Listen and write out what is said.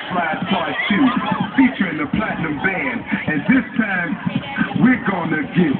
Slide Part 2, featuring the Platinum Band. And this time, we're gonna get